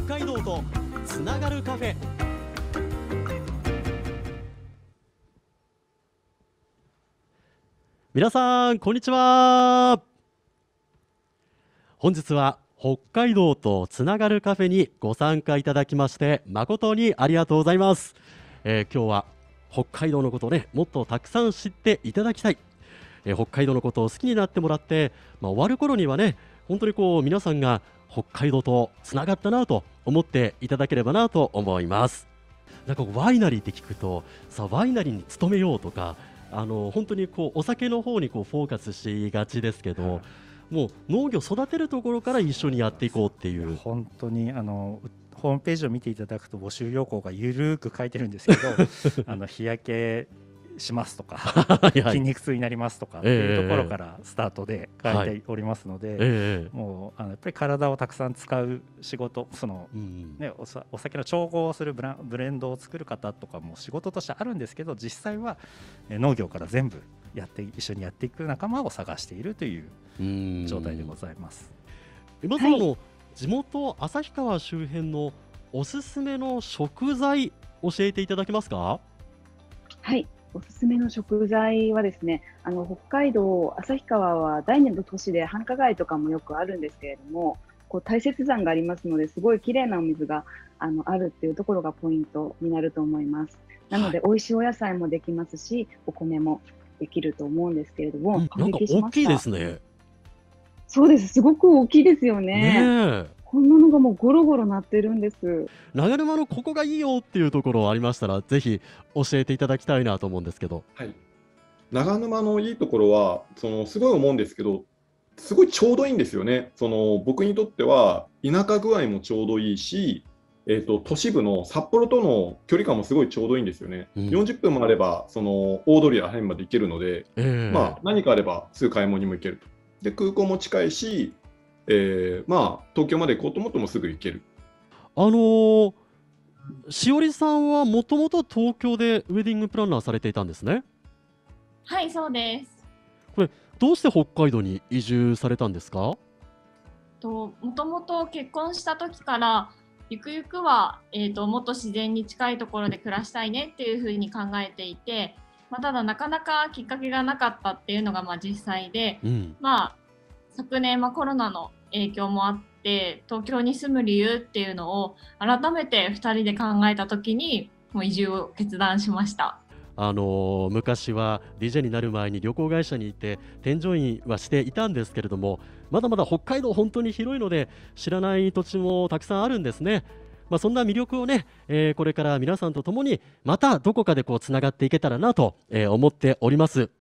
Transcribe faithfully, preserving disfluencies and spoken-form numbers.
海道とつながるカフェ。皆さんこんにちは。本日は北海道とつながるカフェにご参加いただきまして誠にありがとうございます。えー今日は北海道のことをね、もっとたくさん知っていただきたい、えー北海道のことを好きになってもらって、まあ、終わる頃にはね、本当にこう皆さんが北海道とつながったなと思っていただければなと思います。なんかこうワイナリーって聞くと、さあワイナリーに勤めようとか、あの本当にこうお酒の方にこうフォーカスしがちですけど、もう農業育てるところから一緒にやっていこうっていう。 本当にあのホームページを見ていただくと募集要項がゆるーく書いてるんですけどあの日焼けしますとかはいはい筋肉痛になりますとかっていうところからスタートで書いておりますので、 ええもうあのやっぱり体をたくさん使う仕事、そのうんね、おさお酒の調合をするブラブレンドを作る方とかも仕事としてあるんですけど、実際はえ農業から全部やって一緒にやっていく仲間を探しているといううん状態でございます。 今さん、あの地元旭川周辺のおすすめの食材教えていただけますか？ はい、おすすめの食材はですね、あの北海道旭川は第二の都市で繁華街とかもよくあるんですけれども、こう大雪山がありますので、すごい綺麗なお水があのあるっていうところがポイントになると思います。なので、美味しいお野菜もできますし、お米もできると思うんですけれども、 うん、なんか大きいですね。 そうです、すごく大きいですよね。 ねえ。 こんなのがもうゴロゴロなってるんです。 長沼のここがいいよっていうところありましたら、ぜひ教えていただきたいなと思うんですけど。 はい、長沼のいいところは、そのすごい思うんですけど、すごいちょうどいいんですよね。その僕にとっては、田舎具合もちょうどいいし、えーと、都市部の札幌との距離感もすごいちょうどいいんですよね。 うんよんじゅっぷんもあれば、その大通りら辺まで行けるので、 ええまあ、何かあればすぐ買い物にも行けると。で、空港も近いし、えーまあ、東京まで行こうと思ってもすぐ行ける。 あのーしおりさんはもともと東京でウェディングプランナーされていたんですね。 はい、そうです。 どうして北海道に移住されたんですか？ と、もともと結婚した時から、ゆくゆくは、えーと、もっと自然に近いところで暮らしたいねっていうふうに考えていて、まあ、ただなかなかきっかけがなかったっていうのがまあ実際で、 うんまあ、昨年、まあ、コロナの影響もあって東京に住む理由っていうのを改めてふたりで考えた時にもう移住を決断しました。 あのー昔は ディージェー になる前に旅行会社にいて添乗員はしていたんですけれども、まだまだ北海道本当に広いので知らない土地もたくさんあるんですね。まあ、そんな魅力をね、えーこれから皆さんと共にまたどこかでこうつながっていけたらなと、えー思っております。